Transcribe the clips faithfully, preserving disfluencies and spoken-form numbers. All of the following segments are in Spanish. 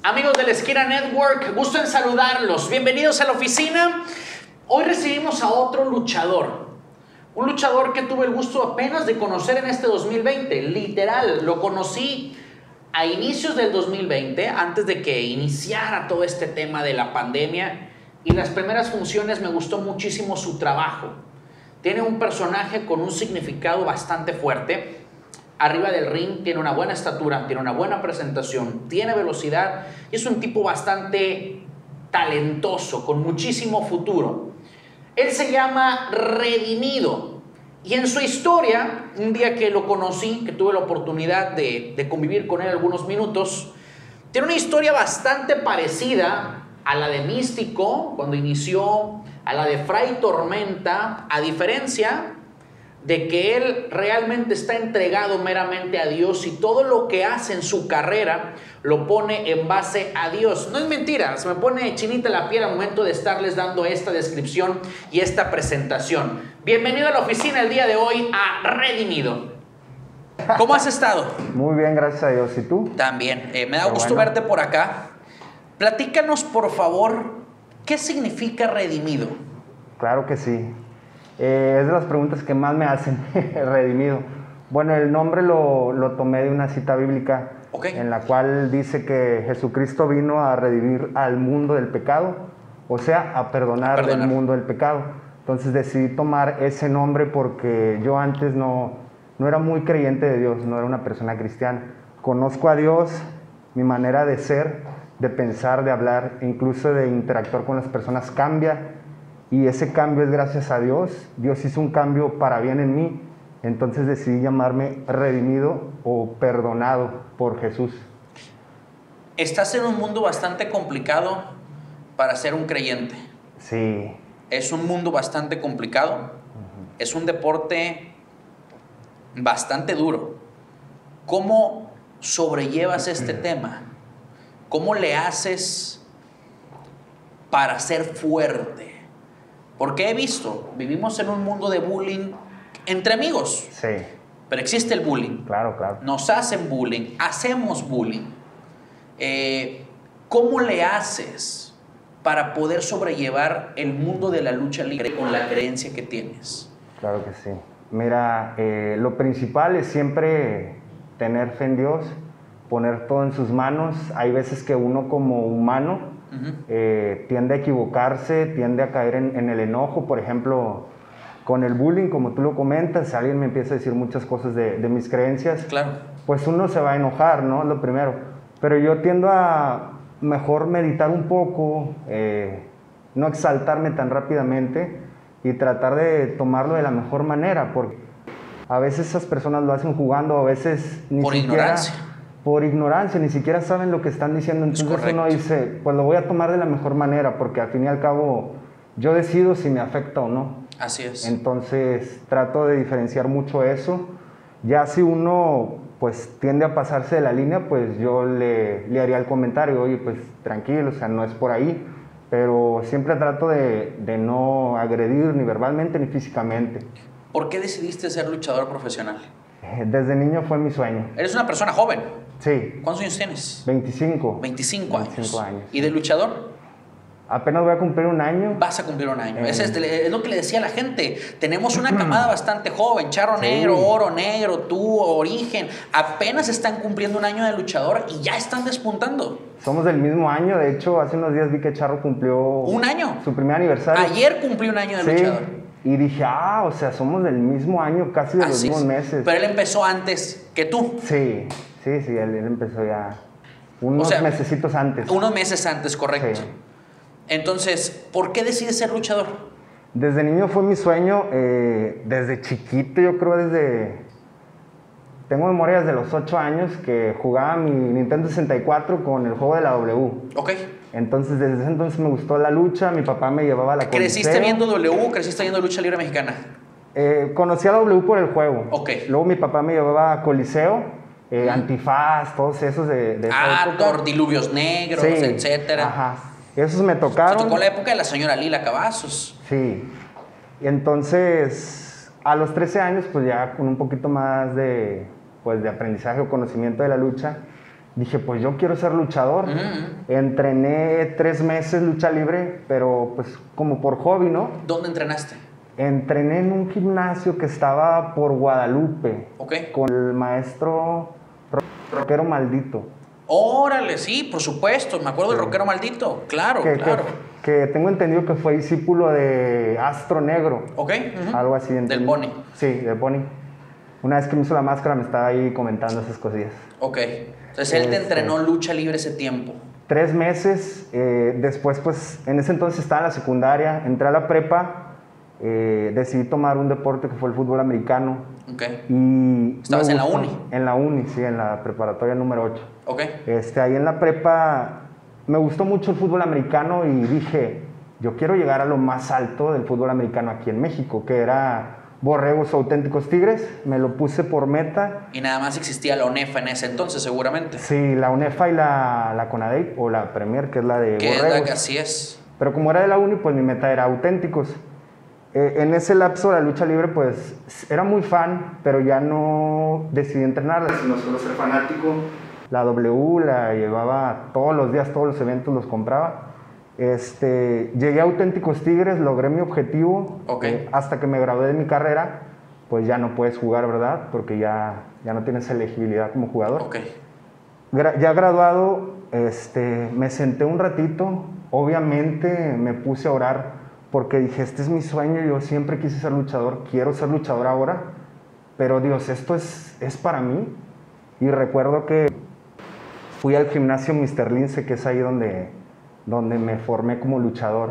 Amigos de la Esquina Network, gusto en saludarlos. Bienvenidos a la oficina. Hoy recibimos a otro luchador. Un luchador que tuve el gusto apenas de conocer en este dos mil veinte. Literal, lo conocí a inicios del dos mil veinte, antes de que iniciara todo este tema de la pandemia. Y las primeras funciones me gustó muchísimo su trabajo. Tiene un personaje con un significado bastante fuerte. Arriba del ring tiene una buena estatura, tiene una buena presentación, tiene velocidad y es un tipo bastante talentoso, con muchísimo futuro. Él se llama Redimido y en su historia, un día que lo conocí, que tuve la oportunidad de, de convivir con él algunos minutos, tiene una historia bastante parecida a la de Místico cuando inició, a la de Fray Tormenta, a diferencia de que él realmente está entregado meramente a Dios y todo lo que hace en su carrera lo pone en base a Dios. No es mentira, se me pone chinita la piel al momento de estarles dando esta descripción y esta presentación. Bienvenido a la oficina el día de hoy a Redimido. ¿Cómo has estado? Muy bien, gracias a Dios. ¿Y tú? También, eh, me da Qué gusto bueno. verte por acá. Platícanos, por favor, ¿qué significa Redimido? Claro que sí. Eh, es de las preguntas que más me hacen, Redimido. Bueno, el nombre lo, lo tomé de una cita bíblica, Okay. en la cual dice que Jesucristo vino a redimir al mundo del pecado, o sea, a perdonar, A perdonar. del mundo del pecado. Entonces decidí tomar ese nombre porque yo antes no, no era muy creyente de Dios, no era una persona cristiana. Conozco a Dios, mi manera de ser, de pensar, de hablar, incluso de interactuar con las personas cambia. Y ese cambio es gracias a Dios. Dios hizo un cambio para bien en mí. Entonces decidí llamarme Redimido o Perdonado por Jesús. Estás en un mundo bastante complicado para ser un creyente. Sí. Es un mundo bastante complicado. Uh-huh. Es un deporte bastante duro. ¿Cómo sobrellevas este tema? ¿Cómo le haces para ser fuerte? Porque he visto, vivimos en un mundo de bullying entre amigos. Sí. Pero existe el bullying. Claro, claro. Nos hacen bullying, hacemos bullying. Eh, ¿Cómo le haces para poder sobrellevar el mundo de la lucha libre con la creencia que tienes? Claro que sí. Mira, eh, lo principal es siempre tener fe en Dios, poner todo en sus manos. Hay veces que uno como humano Uh-huh. Eh, tiende a equivocarse, tiende a caer en, en el enojo. Por ejemplo, con el bullying, como tú lo comentas, alguien me empieza a decir muchas cosas de, de mis creencias, claro. Pues uno se va a enojar, ¿no? Lo primero. Pero yo tiendo a mejor meditar un poco, eh, no exaltarme tan rápidamente y tratar de tomarlo de la mejor manera, porque a veces esas personas lo hacen jugando, a veces ni Por siquiera... ignorancia. Por ignorancia, ni siquiera saben lo que están diciendo. Entonces uno dice, pues lo voy a tomar de la mejor manera, porque al fin y al cabo yo decido si me afecta o no. Así es. Entonces trato de diferenciar mucho eso. Ya si uno pues tiende a pasarse de la línea, pues yo le, le haría el comentario, oye, pues tranquilo, o sea, no es por ahí. Pero siempre trato de, de no agredir ni verbalmente ni físicamente. ¿Por qué decidiste ser luchador profesional? Desde niño fue mi sueño. Eres una persona joven. Sí. ¿Cuántos años tienes? veinticinco. veinticinco años. veinticinco años. ¿Y de luchador? Apenas voy a cumplir un año. Vas a cumplir un año. Eh. Es, este, es lo que le decía a la gente. Tenemos una camada bastante joven. Charro Sí. Negro, Oro Negro, tú, Origen. Apenas están cumpliendo un año de luchador y ya están despuntando. Somos del mismo año. De hecho, hace unos días vi que Charro cumplió... ¿Un año? Su primer aniversario. Ayer cumplió un año de sí. luchador. Y dije, ah, o sea, somos del mismo año, casi de Así los mismos es. meses. Pero él empezó antes que tú. Sí, sí, sí, él, él empezó ya unos O sea, mesecitos antes. Unos meses antes, correcto. Sí. Entonces, ¿por qué decides ser luchador? Desde niño fue mi sueño, eh, desde chiquito, yo creo desde... Tengo memoria desde los ocho años que jugaba mi Nintendo sesenta y cuatro con el juego de la W. Ok. Entonces, desde ese entonces me gustó la lucha, mi papá me llevaba a la ¿Creciste Coliseo. viendo W o creciste viendo lucha libre mexicana? Eh, conocí a la W por el juego. Ok. Luego mi papá me llevaba a Coliseo, eh, Antifaz, todos esos de, de esa Ah, época. Thor, diluvios negros, Sí, etcétera. Ajá. Esos me Te tocaron. tocó la época de la señora Lila Cavazos. Sí. Y entonces, a los trece años, pues ya con un poquito más de, pues, de aprendizaje o conocimiento de la lucha, dije, pues yo quiero ser luchador. Mm. Entrené tres meses lucha libre, pero pues como por hobby, ¿no? ¿Dónde entrenaste? Entrené en un gimnasio que estaba por Guadalupe, Ok. con el maestro ro- rockero maldito. Órale, sí, por supuesto. Me acuerdo del Sí. rockero maldito. Claro, que, claro. que, que tengo entendido que fue discípulo de Astro Negro. Ok. ujú. Algo así. Del entendí. Pony. Sí, del Pony. Una vez que me hizo la máscara me estaba ahí comentando esas cosillas. Ok. Entonces él te Este. entrenó lucha libre ese tiempo. Tres meses, eh, después pues en ese entonces estaba en la secundaria, entré a la prepa, eh, decidí tomar un deporte que fue el fútbol americano. Ok. Y ¿Estabas me en la gustó. uni? En la uni, sí, en la preparatoria número ocho. Ok. Este, ahí en la prepa me gustó mucho el fútbol americano y dije, yo quiero llegar a lo más alto del fútbol americano aquí en México, que era Borregos Auténticos Tigres. Me lo puse por meta. Y nada más existía la ONEFA en ese entonces, seguramente. Sí, la UNEFA y la, la CONADEIP, o la Premier, que es la de Que es Borregos. la que así es. Pero como era de la uni, pues mi meta era Auténticos. Eh, en ese lapso de la lucha libre, pues era muy fan, pero ya no decidí entrenarla, sino solo ser fanático. La W la llevaba todos los días, todos los eventos los compraba. Este, llegué a Auténticos Tigres, logré mi objetivo. Ok. Eh, hasta que me gradué de mi carrera, pues ya no puedes jugar, ¿verdad? Porque ya, ya no tienes elegibilidad como jugador. Ok. Gra- ya graduado, este, me senté un ratito, obviamente me puse a orar porque dije, este es mi sueño, yo siempre quise ser luchador, quiero ser luchador ahora, pero Dios, esto es, es para mí. Y recuerdo que fui al gimnasio míster Lince, que es ahí donde, donde me formé como luchador.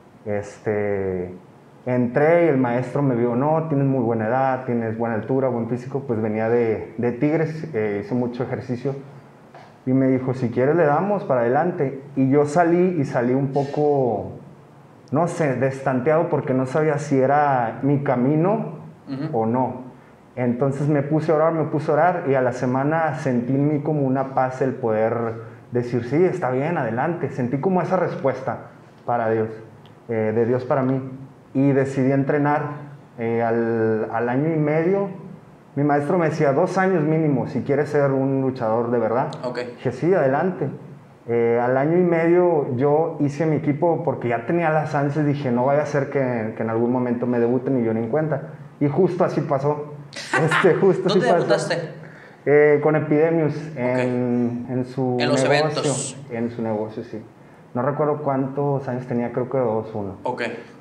Este, entré y el maestro me vio, no, tienes muy buena edad, tienes buena altura, buen físico, pues venía de, de Tigres, eh, hice mucho ejercicio. Y me dijo, si quieres le damos para adelante. Y yo salí y salí un poco, no sé, destanteado porque no sabía si era mi camino Ujú. o no. Entonces me puse a orar, me puse a orar y a la semana sentí en mí como una paz el poder decir, sí, está bien, adelante. Sentí como esa respuesta para Dios, eh, de Dios para mí. Y decidí entrenar eh, al, al año y medio. Mi maestro me decía, dos años mínimo, si quieres ser un luchador de verdad. Ok. Dije, sí, adelante. Eh, al año y medio yo hice mi equipo porque ya tenía las ansias, dije, no vaya a ser que, que en algún momento me debuten y yo ni en cuenta. Y justo así pasó. Este, justo así ¿Dónde pasó. debutaste? Eh, con Epidemius, en, en su En los negocio. eventos. En su negocio, sí. No recuerdo cuántos años tenía, creo que dos, uno. Ok.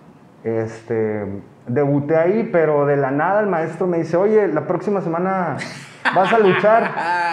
Este, debuté ahí, pero de la nada el maestro me dice, oye, la próxima semana vas a luchar.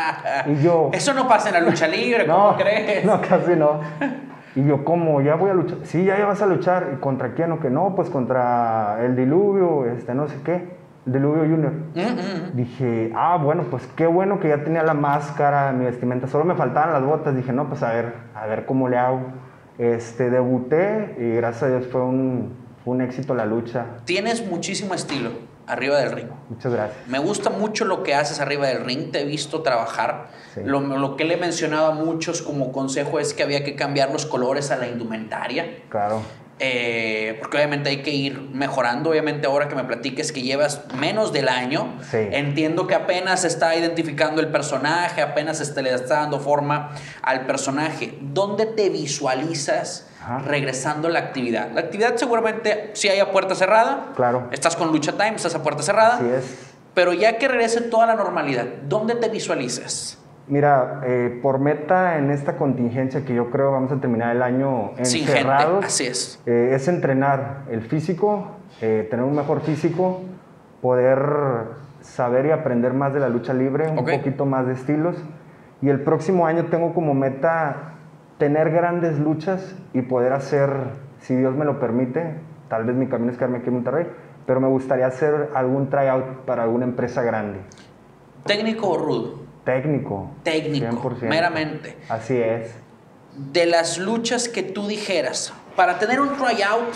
Y yo... Eso no pasa en la lucha libre, no, ¿cómo crees? no, casi no. Y yo, ¿cómo? ¿Ya voy a luchar? Sí, ya, ya vas a luchar. ¿Y contra quién o qué? No, pues contra el Diluvio, este, no sé qué. El Diluvio Junior. Mm, mm. Dije, ah, bueno, pues qué bueno que ya tenía la máscara, mi vestimenta. Solo me faltaban las botas. Dije, no, pues a ver, a ver cómo le hago. Este, debuté y gracias a Dios fue un, fue un éxito la lucha. Tienes muchísimo estilo arriba del ring. Muchas gracias. Me gusta mucho lo que haces arriba del ring, te he visto trabajar. Sí. Lo, lo que le he mencionado a muchos como consejo es que había que cambiar los colores a la indumentaria. Claro. Eh, porque obviamente hay que ir mejorando. Obviamente ahora que me platiques que llevas menos del año, Sí. entiendo que apenas se está identificando el personaje, apenas se le está dando forma al personaje. ¿Dónde te visualizas Ajá. regresando a la actividad? La actividad seguramente sí hay a puerta cerrada. Claro. Estás con Lucha Time, estás a puerta cerrada. Así es. Pero ya que regrese toda la normalidad, ¿dónde te visualizas? Mira, eh, por meta en esta contingencia que yo creo vamos a terminar el año Sin gente, encerrados, así es. eh, es entrenar el físico, eh, tener un mejor físico, poder saber y aprender más de la lucha libre, un Ok. poquito más de estilos. Y el próximo año tengo como meta tener grandes luchas y poder hacer, si Dios me lo permite, tal vez mi camino es quedarme aquí en Monterrey, pero me gustaría hacer algún tryout para alguna empresa grande. ¿Técnico o rudo? Técnico. Técnico, cien por ciento. meramente. Así es. De las luchas que tú dijeras, para tener un tryout,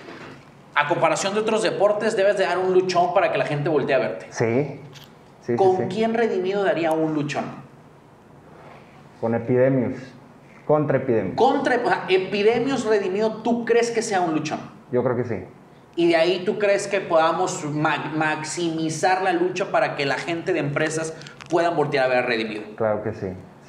a comparación de otros deportes, debes de dar un luchón para que la gente voltee a verte. Sí. Sí, ¿Con sí, sí. quién redimido daría un luchón? Con Epidemius. Contra Epidemius. Contra, o sea, Epidemius redimido, ¿tú crees que sea un luchón? Yo creo que sí. Y de ahí tú crees que podamos ma- maximizar la lucha para que la gente de empresas puedan voltear a ver a Redimido. Claro que sí.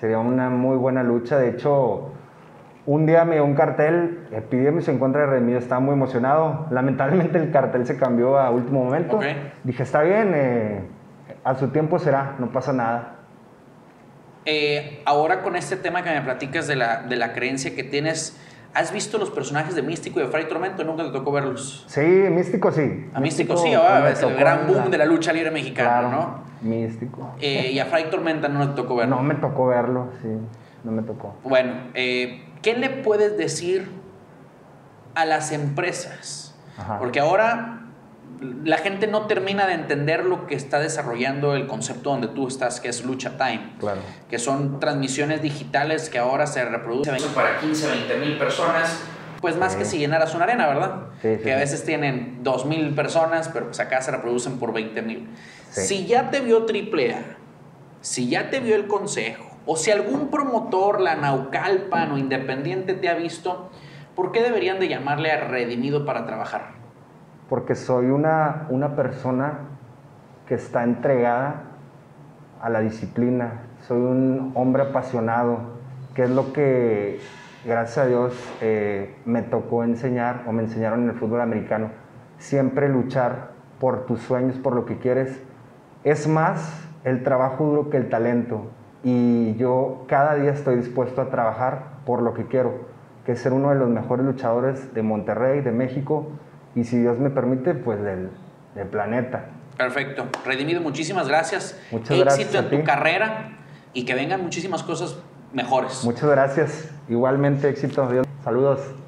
Sería una muy buena lucha. De hecho, un día me dio un cartel, eh, pidiéndose en contra de Redimido, estaba muy emocionado. Lamentablemente el cartel se cambió a último momento. Okay. Dije, está bien, eh, a su tiempo será, no pasa nada. Eh, ahora con este tema que me platicas de la, de la creencia que tienes, ¿has visto los personajes de Místico y de Fray Tormento? Nunca te tocó verlos. Sí, Místico sí. A Místico, Místico sí, ahora es el tocó gran en boom la- de la lucha libre mexicana, Claro, ¿no? Místico. Eh, y a Fray Tormenta no te tocó verlo. No me tocó verlo, sí, no me tocó. Bueno, eh, ¿qué le puedes decir a las empresas? Ajá. Porque ahora la gente no termina de entender lo que está desarrollando el concepto donde tú estás, que es Lucha Time. Claro. Que son transmisiones digitales que ahora se reproducen para quince, veinte mil personas. Pues más Sí. que si llenaras una arena, ¿verdad? Sí, sí, que a sí. veces tienen dos mil personas, pero pues acá se reproducen por veinte mil. Sí. Si ya te vio Triple A, si ya te vio el Consejo, o si algún promotor, la Naucalpan o Independiente te ha visto, ¿por qué deberían de llamarle a Redimido para trabajar? Porque soy una, una persona que está entregada a la disciplina. Soy un hombre apasionado, que es lo que, gracias a Dios, eh, me tocó enseñar o me enseñaron en el fútbol americano. Siempre luchar por tus sueños, por lo que quieres. Es más el trabajo duro que el talento. Y yo cada día estoy dispuesto a trabajar por lo que quiero, que es ser uno de los mejores luchadores de Monterrey, de México, y si Dios me permite, pues del, del planeta. Perfecto. Redimido, muchísimas gracias. Muchas Éxito gracias a en tu ti. carrera y que vengan muchísimas cosas mejores. Muchas gracias. Igualmente, éxito. Dios. Saludos.